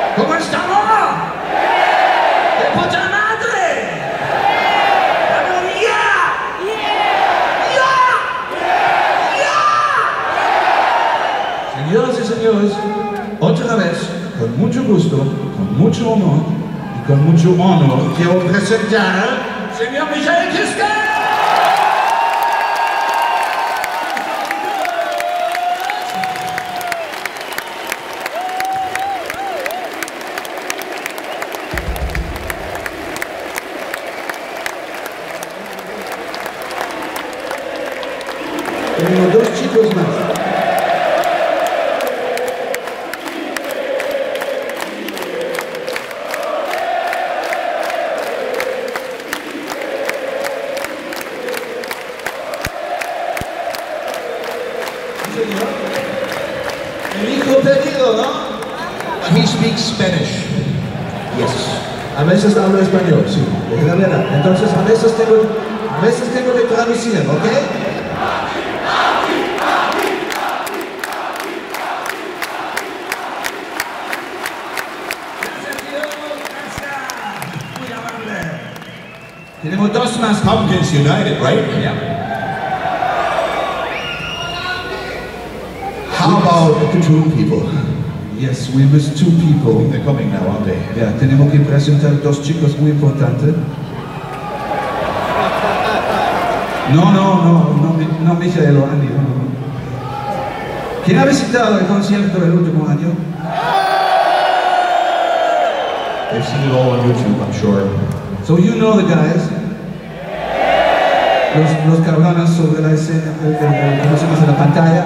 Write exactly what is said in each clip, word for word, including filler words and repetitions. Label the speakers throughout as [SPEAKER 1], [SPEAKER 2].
[SPEAKER 1] ¿Cómo estamos? ¡De puta madre! ¡Vamos ya! ¡Ya! ¡Ya! Señoras y señores, otra vez, con mucho gusto, con mucho honor y con mucho honor, quiero presentar al señor Michael Kiske. Tenemos dos chicos más. El hijo pedido, ¿no?
[SPEAKER 2] He speaks Spanish.
[SPEAKER 1] Yes. A veces hablo español, sí, es la verdad. Entonces a veces tengo, a veces tengo que traducir, ¿ok? Tenemos dos más.
[SPEAKER 2] Pumpkins United, right?
[SPEAKER 1] Yeah.
[SPEAKER 2] How about the two people?
[SPEAKER 1] Yes, we was two people.
[SPEAKER 2] They're coming now, aren't they?
[SPEAKER 1] Yeah, tenemos que presentar dos chicos muy importantes. No, no, no, no, no Michael o Andy, no, no. ¿Quién ha visitado el concierto el último año?
[SPEAKER 2] They've seen it all on YouTube, I'm sure.
[SPEAKER 1] So you know the guys. Los, los cabrones sobre la escena, el, el, el, ¿cómo se llama? La pantalla.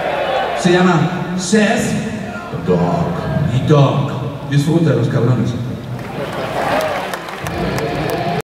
[SPEAKER 1] Se llama Seth
[SPEAKER 2] The dog.
[SPEAKER 1] y Dog. Disfruta los cabrones.